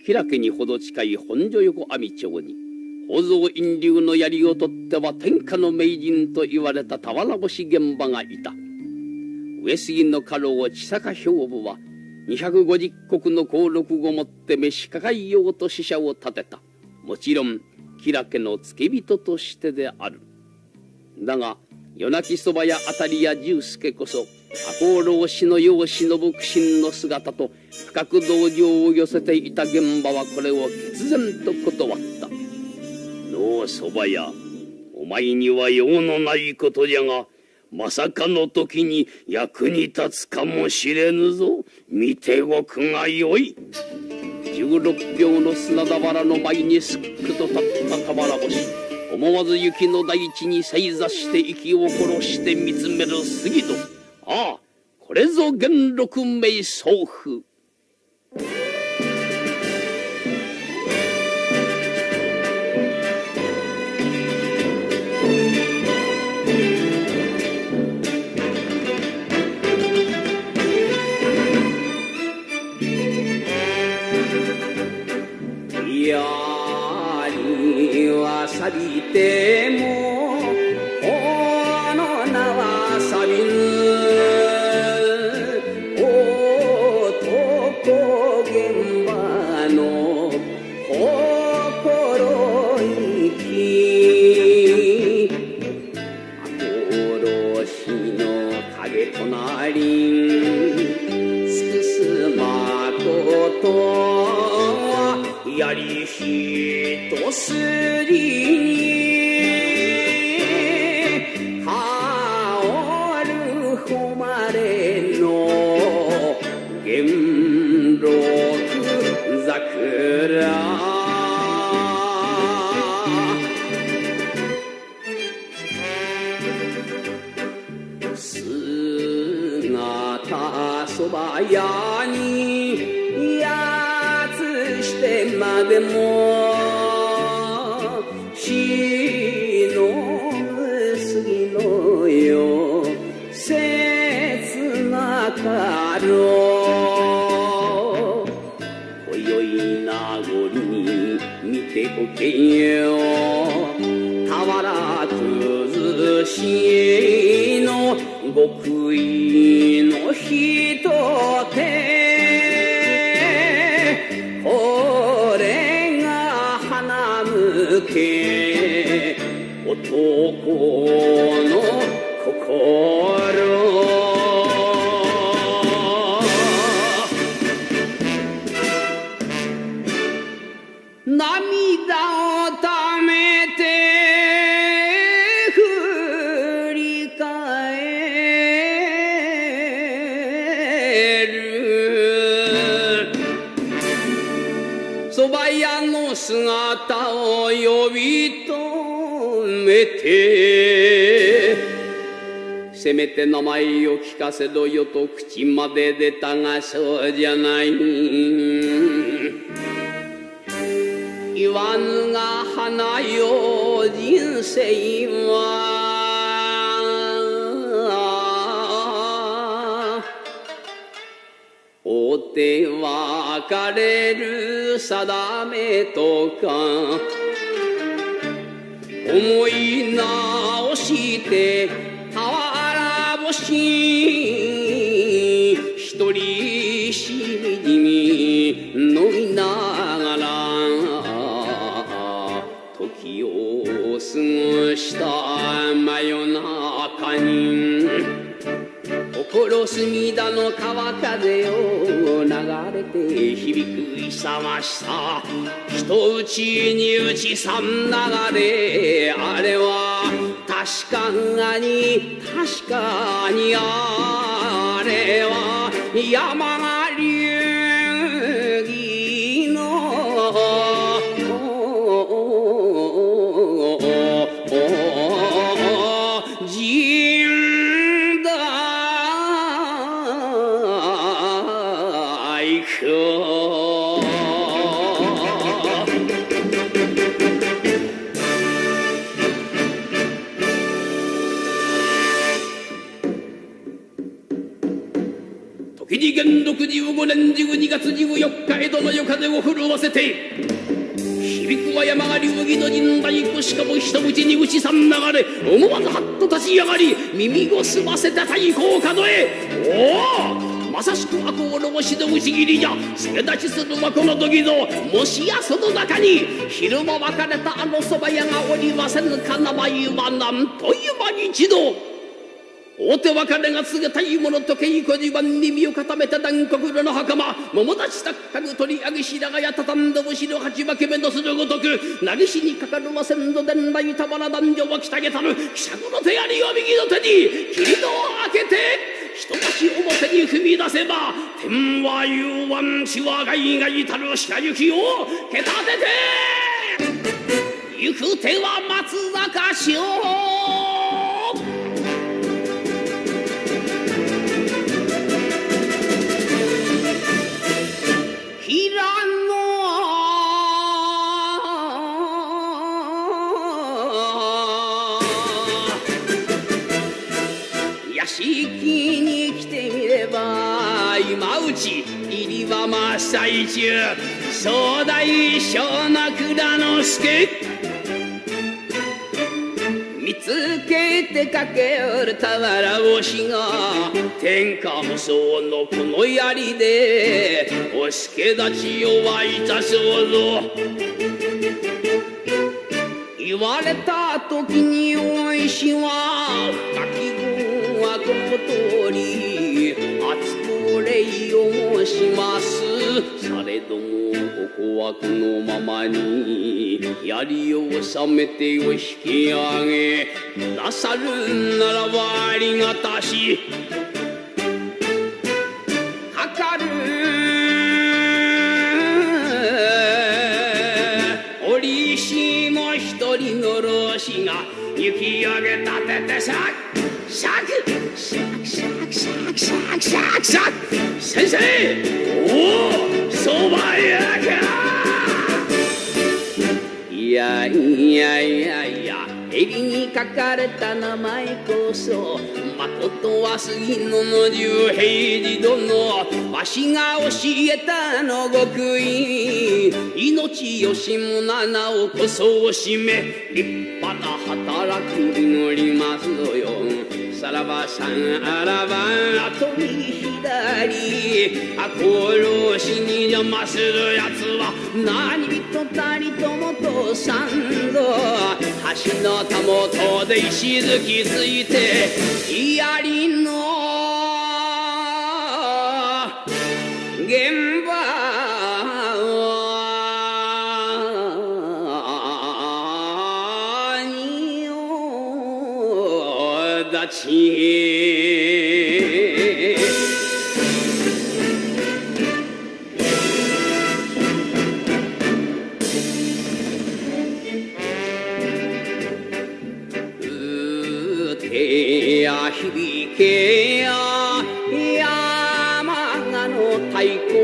平家にほど近い本所横網町に宝蔵院流の槍を取っては天下の名人と言われた俵星玄馬がいた。上杉の家老千坂兵部は250石の俸禄をもって召し抱えようと使者を立てた。もちろん平家の付け人としてである。だが夜泣きそばやあたりや重助こそ赤穂浪士の世を忍ぶ苦心の姿と深く同情を寄せていた玄馬はこれを決然と断った。のうそばや、お前には用のないことじゃが、まさかの時に役に立つかもしれぬぞ。見ておくがよい。16俵の砂俵の前にすっくと立った俵星。思わず雪の大地に正座して息を殺して見つめる杉戸。ああ、これぞ元禄名宗風。 槍は錆びてもこの名は錆びぬ。男現場の心意気。殺しの影となり尽くすまことやり一筋に香る誉れの元禄桜。姿そば屋にやつしてまでもしの杉のよ切なかろう。今宵名残に見ておけよ。俵崩しの極意のひと手。これが花向け男の心。涙をためて振り返る。そば屋の姿を呼び止めて、せめて名前を聞かせろよと口まで出たがそうじゃない。言わぬが花よ人生は追って別れる定めとか。思い直して俵星一人しみじみ飲みながら時を過ごした真夜中に、心隅田の川風を流れて響く勇ましさ。人打ちに打ち三流れ。あれは確かにあれは山が流儀の神代時紀事元禄15年12月14日江戸の夜風を震わせて響くは山狩り麦の陣太鼓しかも一口に牛さん流れ思わずはっと立ち上がり耳を澄ませた太鼓を数えおおまさしく赤穂の牛の打ち切りじゃ助立ちするはこの時ぞもしやその中に昼間別れたあのそば屋がおりませぬかなまゆはなんという間に一度大手別れが告げたいものと稽古地盤に身を固めた断国路の袴桃立ちたっかぐ取り上げ白髪や畳んだ牛の鉢分け目のするごとく投げしにかかるは先祖伝来たまら男女はきたげたる喜作の手槍を右の手に切り戸を開けて一足表に踏み出せば天は雄湾地は外々たる下行きをけたてて行く手は松坂城平野屋敷に来てみれば今うち入りは真っ最中総大将の倉之助見つけて駆け寄る俵星が天下無双のこの槍でお助立ちをはいたそうぞ言われた時においしは書き軍はこの通り厚くお礼を申しますされどもここはこのままに槍を収めてを引き上げくださるならばありがたしかかる折しも一人の老子が行き上げ立ててシャクシャクシャクシャクシャクシャクシャクシャク先生おおそば屋かいやいやいやいや襟に書かれた名前こそまことは杉野の十平次殿わしが教えたの極意命よしもな名をこそを締め立派な働きに乗りますよさらばさんあらば後に左赤穂浪士に邪魔するやつは何人たりともとさんぞ橋のたもとで石突きついて槍の現場にお立ちや響けや山鹿の太鼓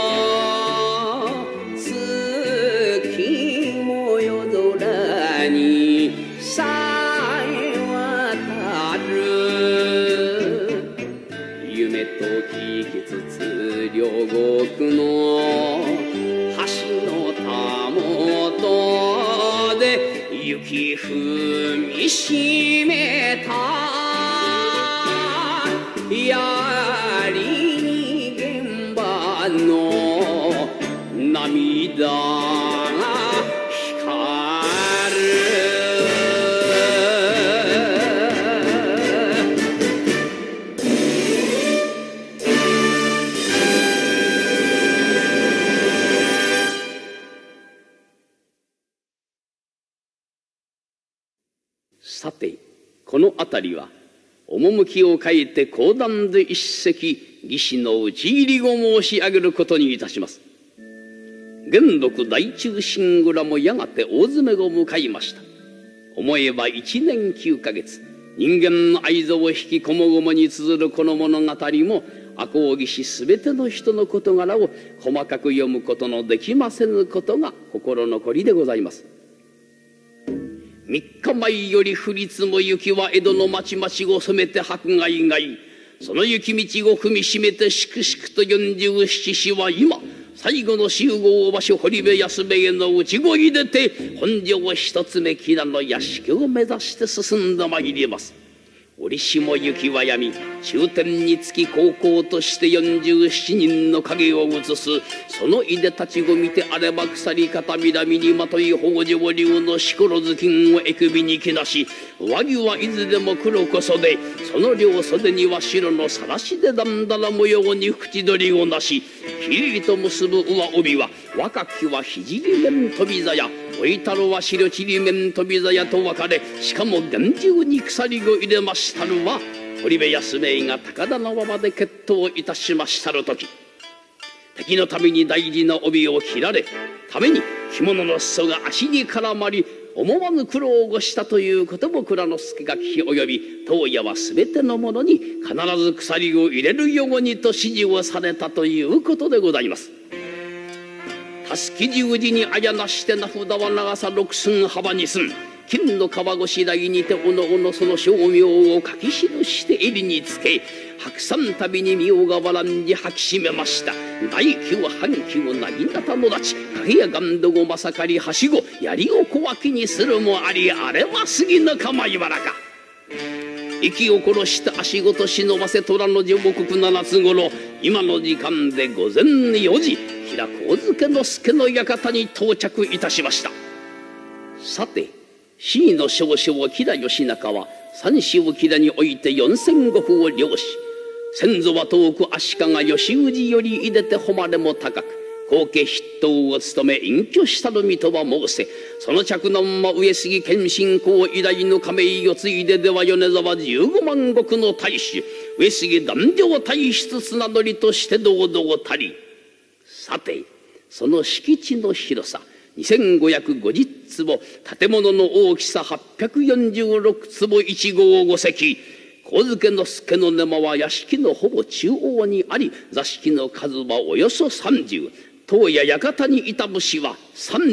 月も夜空にさえ渡る夢と聞きつつ両国の橋のたもとで雪踏みしめた槍に現場の涙が光るさてこの辺りは趣を変えて講談で一席義士の討ち入りを申し上げることにいたします。元禄大中新蔵もやがて大詰めを迎えました。思えば1年9ヶ月人間の愛憎を引きこもごもに綴るこの物語も赤穂義士すべての人の事柄を細かく読むことのできませぬことが心残りでございます。3日前より降り積も雪は江戸の町々を染めて迫害外その行き道を踏みしめてしくしくと47士は今最後の集合場所堀部安兵衛の内子に出て本庄一つ目吉良の屋敷を目指して進んでまいります。折しも雪はやみ、終点につき高校として47人の影を映す。そのいでたちを見てあれば鎖片南にまとい北条流のしころ頭巾をえ首に着なし、上着はいずれも黒こそで、その両袖には白のさらしでだんだら模様に縁取りをなし、きりと結ぶ上帯は若きは聖面飛び座や、おいたろは白ちり面飛び座やと分かれ、しかも厳重に鎖を入れましたるは堀部安兵衛が高田馬場で決闘いたしましたる時、敵のために大事な帯を切られために着物の裾が足に絡まり思わぬ苦労をしたということも蔵之助が聞き及び、当夜は全ての者に必ず鎖を入れるようにと指示をされたということでございます。たすき十字にあやなして名札は長さ6寸幅2寸、金の川越台にておのおのその称名を書き記して襟につけ、白山旅に身をがわらんじ履き締めました。第9半球なぎなたのだち、影やがんどごまさかりはしご、槍を小脇にするもあり、あれは杉の構いばらか。息を殺して足ごと忍ばせ虎の樹木7つ頃、今の時間で午前4時、平上野助の館に到着いたしました。さてCの少将吉良義仲は三子を吉良において4000石を領し、先祖は遠く足利義氏よりいでて誉れも高く、後家筆頭を務め隠居したる身とは申せ、その嫡男は上杉謙信公以来の亀井を継いででは米沢15万石の大使、上杉壇上大出綱取りとして堂々たり。さてその敷地の広さ2550坪、建物の大きさ846坪1号5隻、上野助の根間は屋敷のほぼ中央にあり、座敷の数はおよそ30、当夜館にいた武士は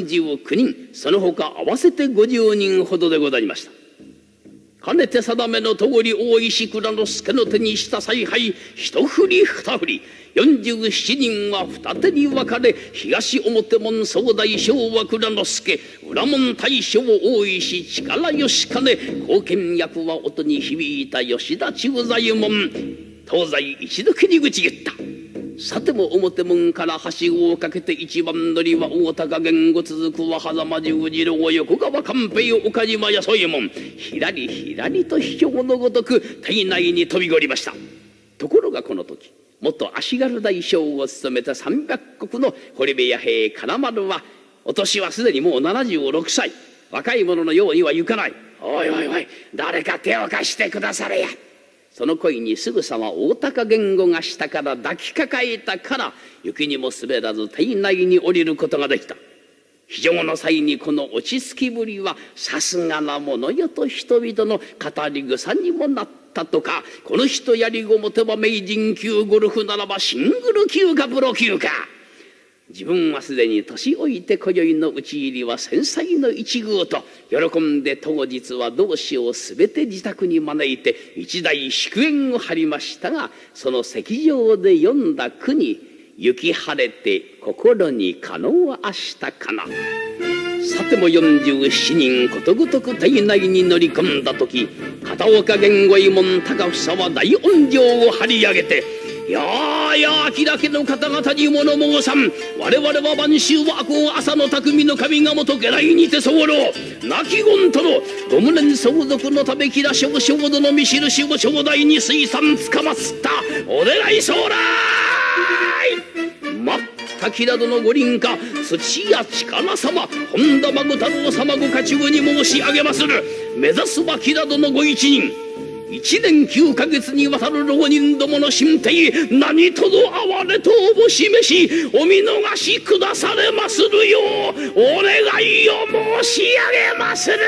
39人、その他合わせて50人ほどでございました。かねて定めの通り大石蔵之助の手にした采配一振り二振り、47人は二手に分かれ、東表門総大将は蔵之助、裏門大将大石力義兼、後見役は音に響いた吉田中左衛門、東西一度切り口言った。さても表門からはしごをかけて一番乗りは大高源吾続くは狭間十字路横川官兵衛岡島やそ右衛門、ひらりひらりと秘境のごとく体内に飛び降りました。ところがこの時元足軽大将を務めた300石の堀部弥平金丸は、お年はすでにもう76歳、若い者のようには行かない。おいおいおい、誰か手を貸してくだされや。その声にすぐさま大高源吾が下から抱きかかえたから、雪にも滑らず体内に降りることができた。非常の際にこの落ち着きぶりはさすがなものよと人々の語り草にもなったとか、この人やりごもてば名人級、ゴルフならばシングル級かプロ級か。自分はすでに年老いて今宵の討ち入りは繊細の一遇と喜んで、当日は同志をすべて自宅に招いて一大祝宴を張りましたが、その席上で読んだ句に「雪晴れて心に可能は明日かな」。さても47人ことごとく体内に乗り込んだ時、片岡源吾右衛門高房は大音量を張り上げて「やあやあ、平家の方々に物申さん。我々は晩秋は赤穂朝の匠の神が元家来にて候。亡き言とのご無念相続のため吉良少将殿の見印を頂戴に水産つかまつった。お願いそうらい。まった吉良殿ご臨家、土屋力様、本田孫太郎様ご家中に申し上げまする。目指すは吉良殿ご一人。1年9ヶ月にわたる浪人どもの身体、何とぞ哀れとお示し、お見逃しくだされまするようお願いを申し上げまする。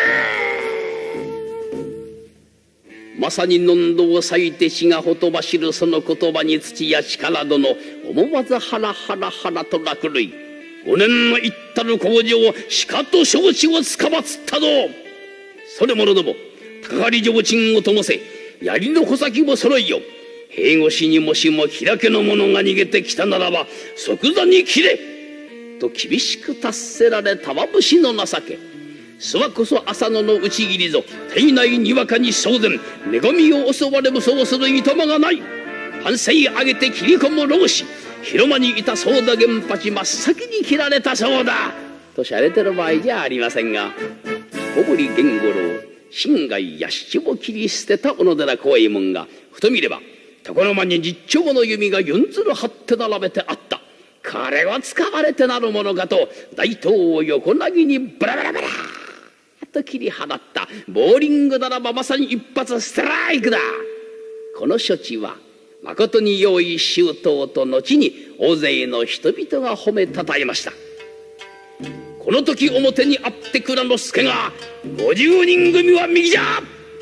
まさにのんどを咲いて血がほとばしるその言葉に土屋力殿、思わずハラハラハラと落類。5年の行ったる工場、しかと承知をつかまつったぞ。それものども、高狩り提灯をともせ、槍の穂先も揃いよ。 塀越しにもしも平家の者が逃げてきたならば即座に切れと厳しく達せられたわ武士の情け。諏訪こそ浅野の打ち切りぞ。体内にわかに騒然。女神を襲われ武装するいとまがない。反省上げて切り込む老子。広間にいた宗田源八真っ先に切られたそうだ。としゃれてる場合じゃありませんが、小堀源五郎、心外や七を切り捨てた小野寺幸右衛門が、ふと見れば、床の間に十丁の弓が四つる張って並べてあった。これを使われてなるものかと、大刀を横なぎにブラブラブラと切り放った。ボーリングならばまさに一発ストライクだ。この処置は、誠に用意周到と後に大勢の人々が褒めたたえました。この時表にあって蔵之助が50人組は右じゃ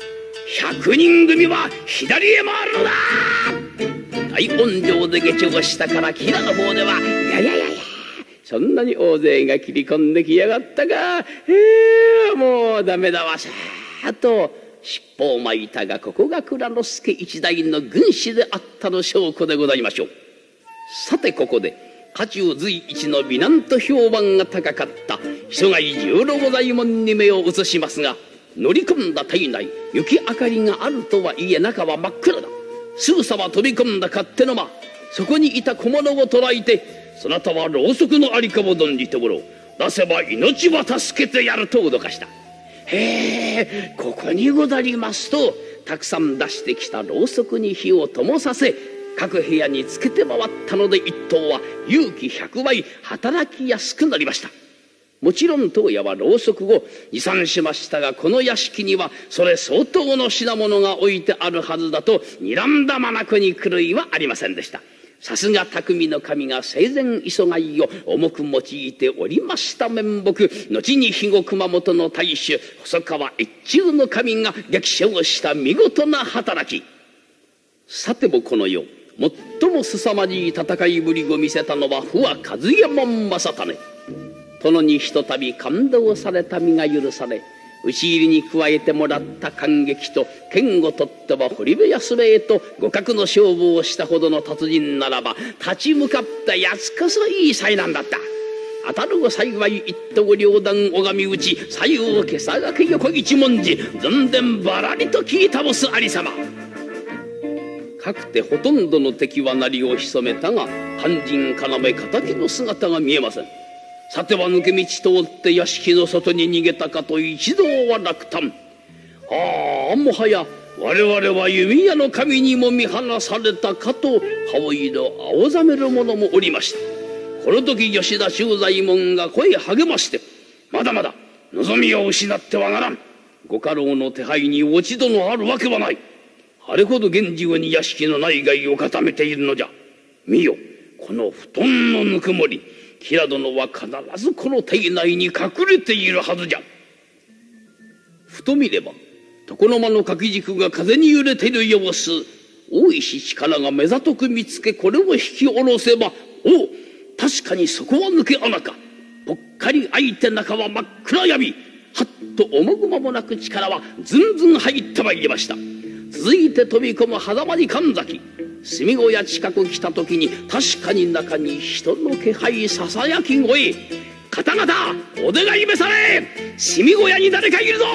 100人組は左へ回るのだ。大音量で下調したから吉良の方では「いやいやいやいやそんなに大勢が切り込んできやがったかもうダメだわさ」と尻尾を巻いたが、ここが蔵之助一代の軍師であったの証拠でございましょう。さてここで家中随一の美男と評判が高かった磯貝十郎左衛門に目を移しますが、乗り込んだ体内雪明かりがあるとはいえ中は真っ暗だ。すぐさま飛び込んだ勝手の間、そこにいた小物を捕らえて、そなたはろうそくのありかを存じておろう。出せば命は助けてやると脅かした。へえ、ここにござりますと、たくさん出してきたろうそくに火を灯させ、各部屋につけて回ったので、一頭は勇気100倍働きやすくなりました。もちろん当夜はろうそくを持参しましたが、この屋敷にはそれ相当の品物が置いてあるはずだと睨んだまなくに狂いはありませんでした。さすが匠の神が生前磯貝を重く用いておりました面目。後に肥後熊本の大主細川越中の神が激賞した見事な働き。さてもこの世最も凄まじい戦いぶりを見せたのは不破和右衛門正胤。殿にひとたび感動された身が許され、討ち入りに加えてもらった感激と剣を取っては堀部安兵衛と互角の勝負をしたほどの達人ならば、立ち向かったやつこそいい災難だった。当たるを幸い一刀両断拝み打ち、左右をけさがけ横一文字全然ばらりと切り倒すありさま。かくてほとんどの敵は鳴りを潜めたが、肝心要敵の姿が見えません。さては抜け道通って屋敷の外に逃げたかと一同は落胆。もはや我々は弓矢の神にも見放されたかと顔色青ざめる者もおりました。この時吉田周左衛門が声励まして、まだまだ望みを失ってはならん。ご家老の手配に落ち度のあるわけはない。あれほど源氏に屋敷の内外を固めているのじゃ。見よ、この布団のぬくもり。吉良殿は必ずこの邸内に隠れているはずじゃ。ふと見れば床の間の掛け軸が風に揺れている様子。大石力が目ざとく見つけ、これを引き下ろせば、確かにそこは抜け穴か。ぽっかり開いて中は真っ暗闇。はっと思う間もなく力はずんずん入ってまいりました。続いて飛び込む狭間に神崎。住小屋近く来た時に確かに中に人の気配ささやき声。方々お願い召され、住小屋に誰かいるぞ。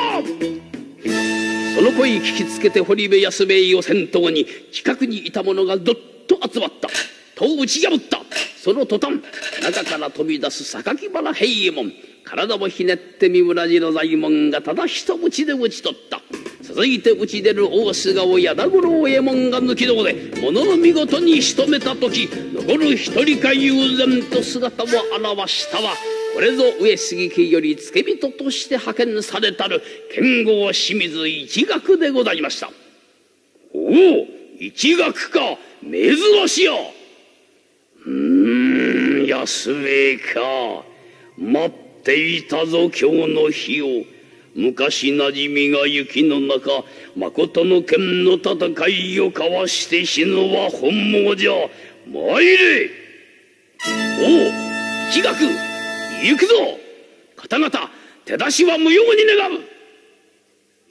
その声聞きつけて堀部安兵衛を先頭に近くにいた者がどっと集まった。戸を打ち破った。その途端中から飛び出す榊原平右衛門。体をひねって三村次郎左衛門がただ一鞭で打ち取った。続いて打ち出る大菅を矢田五郎右衛門が抜き胴で物の見事に仕留めた時、残る一人か悠然と姿を現したは、これぞ上杉家より付け人として派遣されたる剣豪清水一学でございました。一学か、珍しや。安兵衛か、待っていたぞ今日の日を。昔なじみが雪の中、誠の剣の戦いを交わして死ぬは本望じゃ。参れ。一学行くぞ。方々手出しは無用に願う。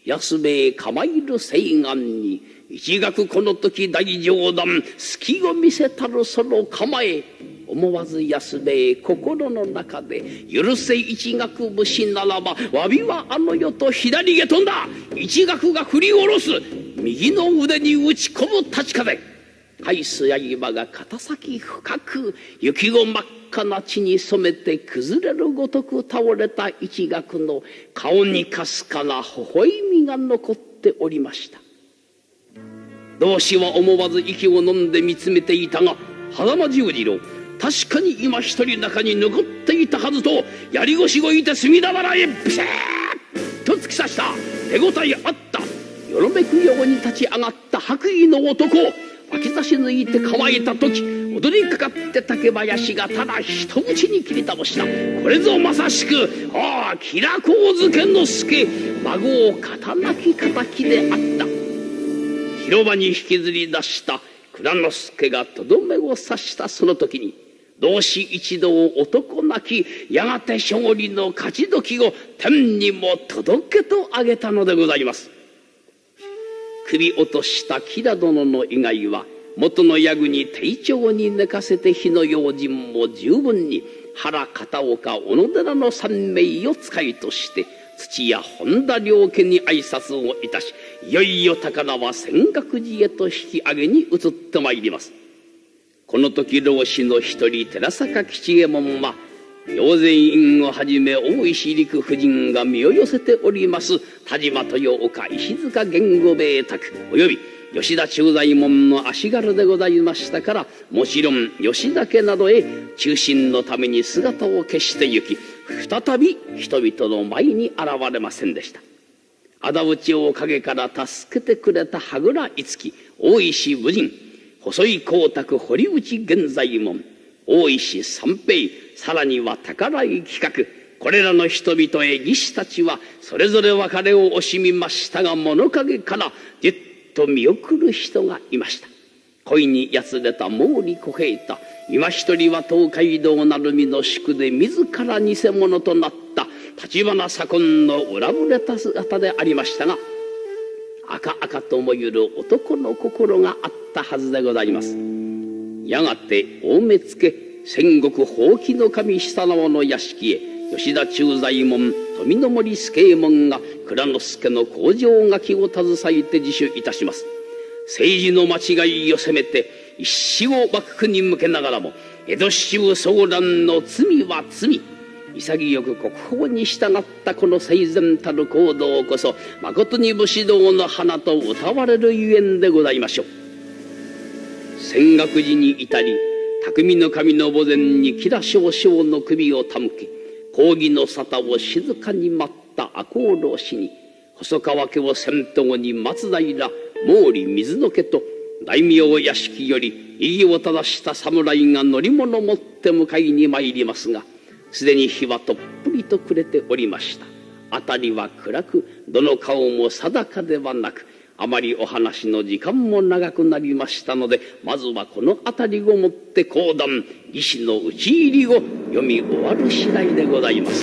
安兵衛構える西岸に一学この時大上段隙を見せたるその構え、思わず安兵衛心の中で許せ一学武士ならばわびはあの世と左へ飛んだ。一学が振り下ろす右の腕に打ち込む立ち風、返す刃が肩先深く雪を真っ赤な血に染めて崩れるごとく倒れた一学の顔にかすかな微笑みが残っておりました。同志は思わず息を飲んで見つめていたが、狭間十次郎、確かに今一人中に残っていたはずと、槍越しをいて隅田原へビシャーッと突き刺した。手応えあった。よろめくように立ち上がった白衣の男、脇差し抜いて構えた時、踊りかかって竹林がただ一口に切り倒した。これぞまさしく吉良上野介、孫を刀なき敵であった。広場に引きずり出した蔵之助がとどめを刺したその時に、同志一同男泣き、やがて勝利の勝ち時を天にも届けとあげたのでございます。首落とした吉良殿の以外は元の矢具に丁重に寝かせて火の用心も十分に原片岡小野寺の三名を使いとして土屋本田両家に挨拶をいたし、いよいよ高輪泉岳寺へと引き上げに移ってまいります。この時老子の一人寺坂吉右衛門は陽前院をはじめ大石陸夫人が身を寄せております田島豊岡石塚源吾兵衛宅および吉田忠左衛門の足軽でございましたから、もちろん吉田家などへ中心のために姿を消してゆき、再び人々の前に現れませんでした。仇討ちを陰から助けてくれた羽倉五木、大石武人、細井光沢堀内源左衛門、大石三平、さらには宝井企画、これらの人々へ義士たちはそれぞれ別れを惜しみましたが、物陰からじっと見送る人がいました。恋にやつれた毛利小平太、今一人は東海道鳴海の宿で自ら偽物となった橘左近の裏ぶれた姿でありましたが、赤々ともゆる男の心があったはずでございます。やがて大目付戦国ほうきの神久直の屋敷へ吉田忠左衛門、富の森助右衛門が蔵之助の工場書きを携えて自首いたします。政治の間違いを責めて一死を幕府に向けながらも、江戸州騒乱の罪は罪、潔く国法に従ったこの整然たる行動こそ、まことに武士道の花と謳われるゆえんでございましょう。泉岳寺に至り、匠の神の墓前に吉良少将の首を手向け、公儀の沙汰を静かに待った赤穂浪士に、細川家を先頭に松平、毛利水野家と大名屋敷より異議を正した侍が乗り物を持って迎えに参りますが、すでに日はとっぷりと暮れておりました。辺りは暗く、どの顔も定かではなく、あまりお話の時間も長くなりましたので、まずはこの辺りをもって講談義士の討ち入りを読み終わる次第でございます。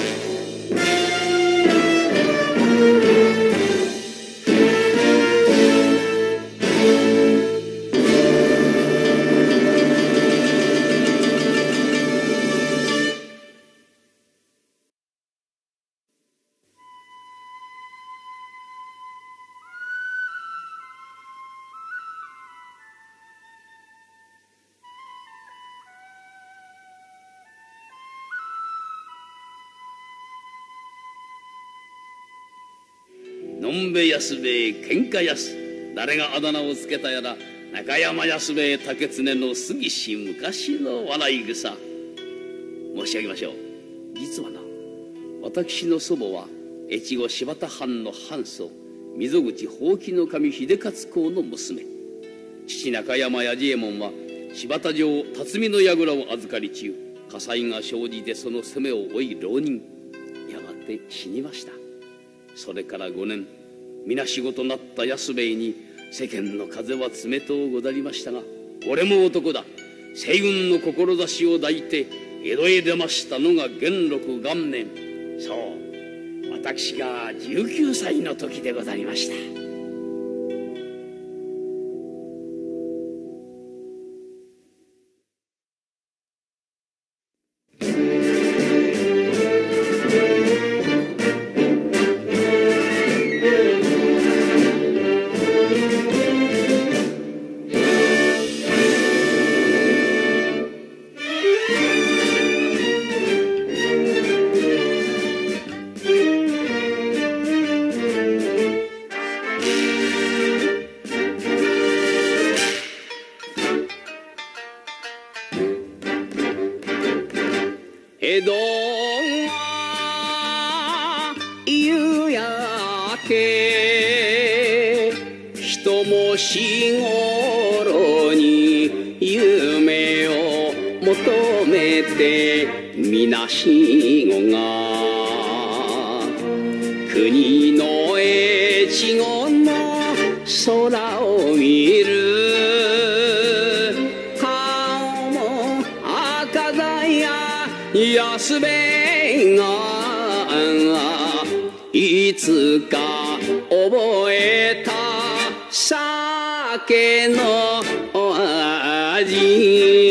のんべ安兵衛喧嘩安、誰があだ名をつけたやら、中山安兵衛竹常の杉氏昔の笑い草。申し上げましょう。実はな、私の祖母は越後柴田藩の藩祖溝口ほうきの神秀勝公の娘。父中山彌次右衛門は柴田城辰巳の櫓を預かり中、火災が生じてその責めを負い浪人、やがて死にました。それから5年、皆仕事なった安兵衛に世間の風は冷とうござりましたが、俺も男だ、西軍の志を抱いて江戸へ出ましたのが元禄元年。そう、 私が19歳の時でございました。江戸は夕焼け人もし頃に夢を求めてみなしごが国の越後の空を見る顔も赤だや安兵衛がいつか覚えた酒の味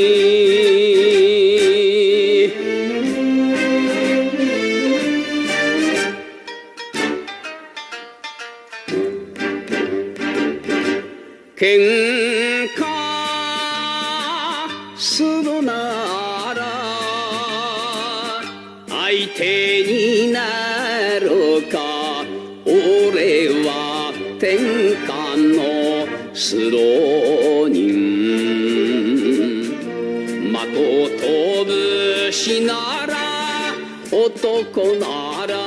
喧嘩するなら相手になるか俺は天下のスロ人まこと武士なら男なら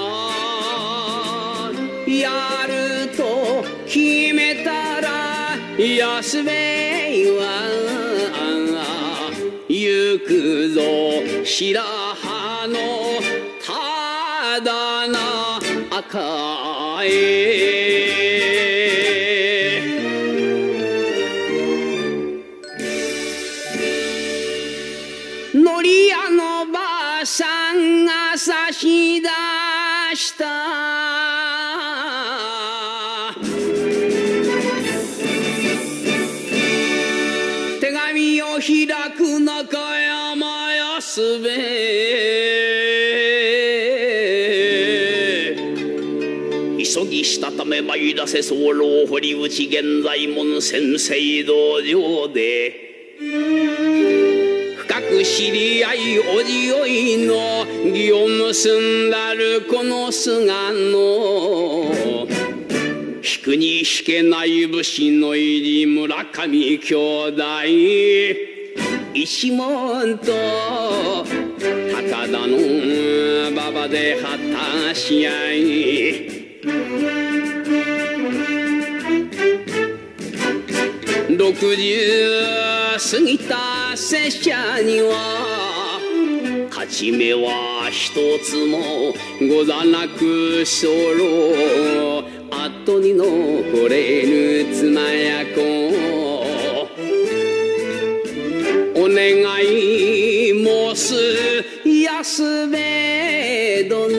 やると決めたら安兵衛は行くぞ白羽のただな赤へのり屋のばあさんが差し出した手紙を開く中山安兵衛急ぎしたため参らせ候堀内現在門先生道場で深く知り合いおじおいの義を結んだるこの菅野引くに引けない武士の入り村上兄弟一門と高田の馬場で果たし合い60過ぎた拙者には勝ち目は一つもござなく候後に残れぬ妻や子お願い申す安兵衛殿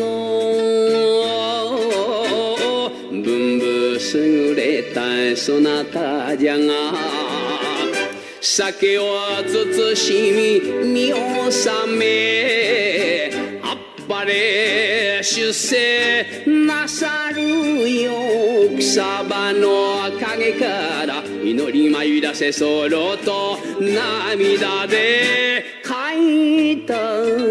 文武優れたそなたじゃが酒を慎み身を収めあっぱれ出世なさるよ草葉の陰から祈り参らせそろと涙で書いた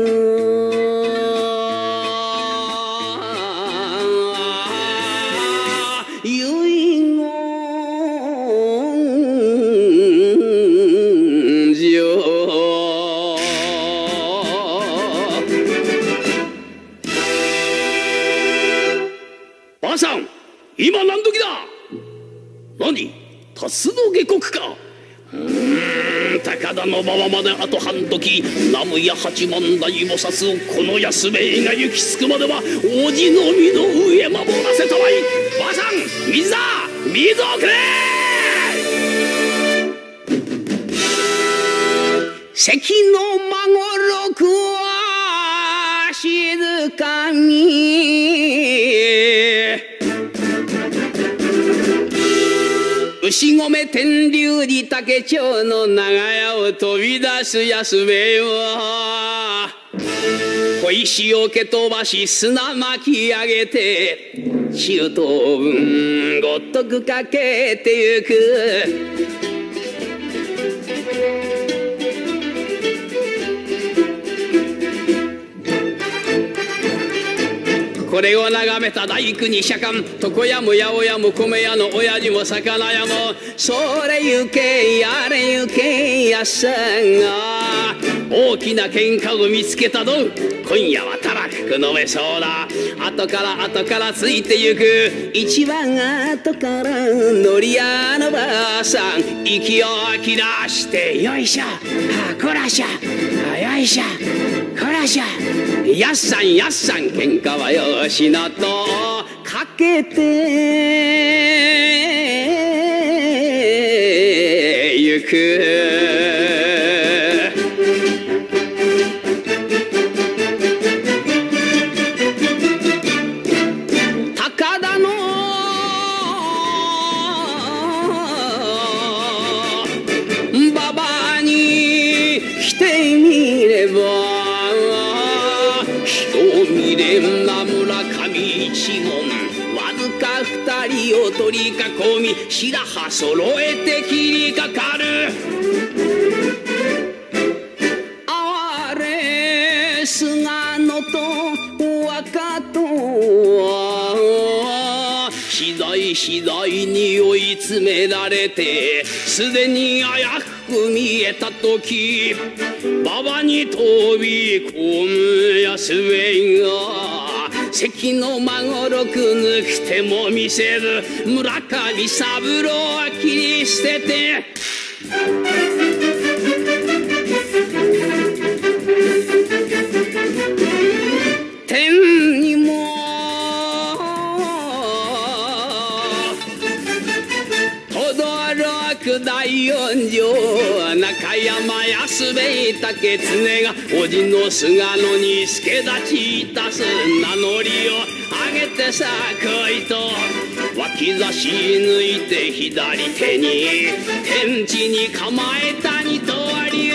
ばあさん今何時だ何辰の下刻か高田馬場まであと半時南無や八幡大菩薩この安兵衛が行き着くまではおじの身の上守らせたまいばあさん水だ水をくれ関の孫六は静かに牛込天竜寺竹町の長屋を飛び出す安兵衛は小石を蹴飛ばし砂巻き上げて中等分ごとくかけてゆく。これを眺めた大工に釈迦床屋も八百屋も米屋の親父も魚屋もそれゆけやれゆけやさんが大きな喧嘩を見つけたぞ。今夜はたらふく飲めそうだ。後からついてゆく。一番後から乗り屋のばあさん息を切らしてよいしょこらしゃよいしょこらしゃやっさん喧嘩はよしなとかけてゆく。高田の馬場に来てみれば見れんな村上一門わずか二人を取り囲み白羽揃えて切りかかる。哀れ菅野と若戸は次第に追い詰められてすでにあやふく見えた時馬場に飛び込む安兵衛が関の孫六抜く手も見せず村上三郎は切り捨てて天にも驚く第四条中山安兵衛竹常が叔父の菅野に助立ちいたす名乗りを上げてさこいと脇差し抜いて左手に天地に構えた二刀流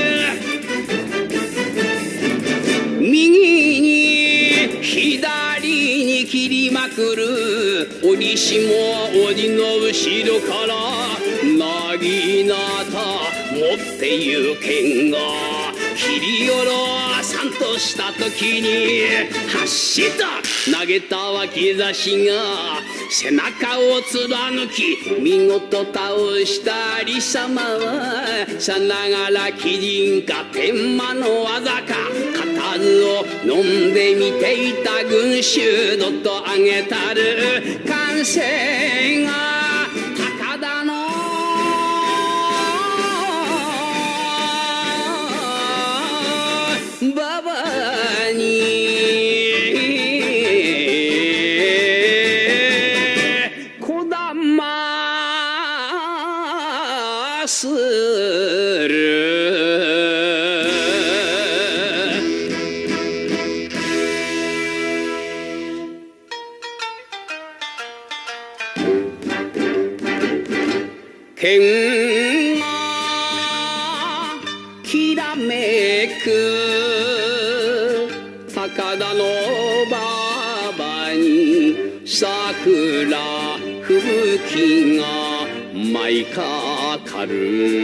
右に左に切りまくる折しも叔父の後ろからなぎなた持ってゆけんが切り下ろさんとした時に走った投げた脇差しが背中を貫き見事倒した有様はさながら貴人か天魔の技か固唾を飲んでみていた群衆どと上げたる歓声が高田の馬場にこだまする剣がきらめく高田の馬場に桜吹雪が舞いかかる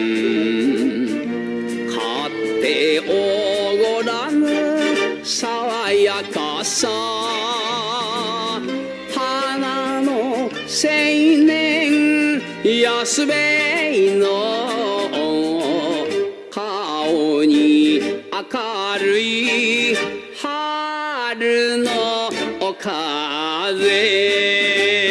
勝っておごらぬ爽やかさ花の青年安兵衛の顔に明るい春のお風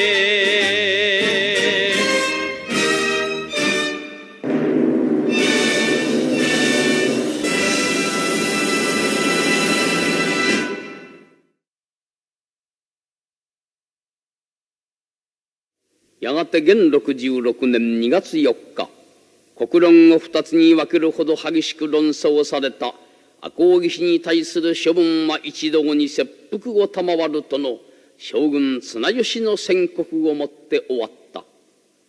やがて元66年2月4日国論を二つに分けるほど激しく論争された赤穂義士に対する処分は一度後に切腹を賜るとの将軍綱吉の宣告をもって終わった。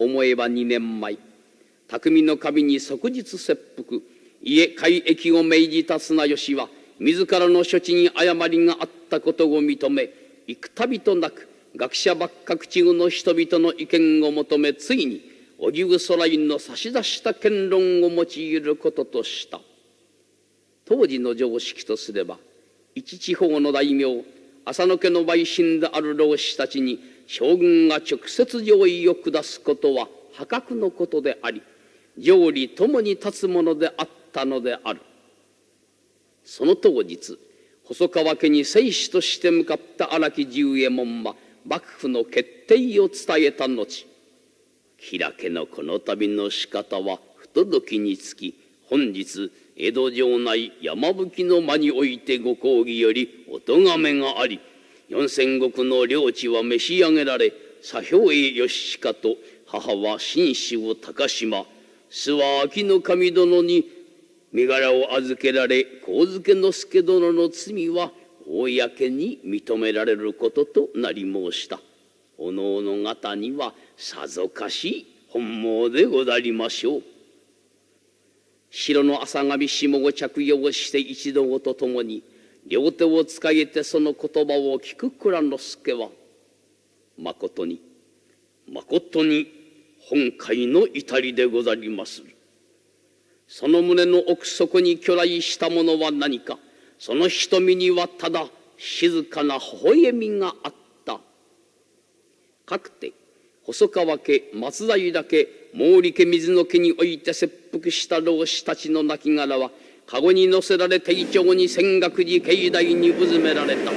思えば2年前、匠の神に即日切腹、家改易を命じた綱吉は、自らの処置に誤りがあったことを認め、幾度となく学者幕閣地区の人々の意見を求め、ついに荻生空院の差し出した権論を用いることとした。当時の常識とすれば、一地方の大名、浅野家の陪臣である老子たちに将軍が直接上位を下すことは破格のことであり、条理ともに立つものであったのである。その当日、細川家に正使として向かった荒木十右衛門は幕府の決定を伝えた後、吉良家のこの度の仕方は不届きにつき、本日江戸城内山吹の間においてご公儀よりお咎めがあり、4000石の領地は召し上げられ、左兵衛義親と母は紳士を高島、諏訪秋の神殿に身柄を預けられ、上野之助殿の罪は公に認められることとなり申した。おのおの方にはさぞかし本望でござりましょう。白の朝髪下を着用して一同と共に両手を使えてその言葉を聞く蔵之助は、まことにまことに本会の至りでござりまする。その胸の奥底に去来したものは何か。その瞳にはただ静かな微笑みがあった。かくて細川家、松平家、毛利家、水野家において切腹した老子たちの亡骸は、籠に乗せられ丁重に泉岳寺境内にうずめられた。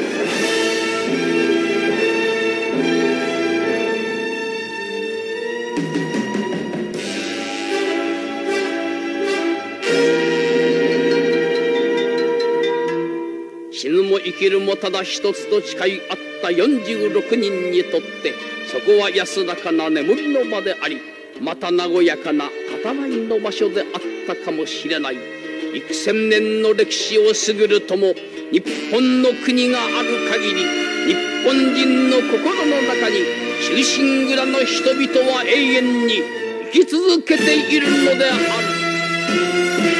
死ぬも生きるもただ一つと誓い合った46人にとって、そこは安らかな眠りの場であり、また和やかな語らいの場所であったかもしれない。幾千年の歴史を過ぐるとも、日本の国がある限り、日本人の心の中に忠臣蔵の人々は永遠に生き続けているのである。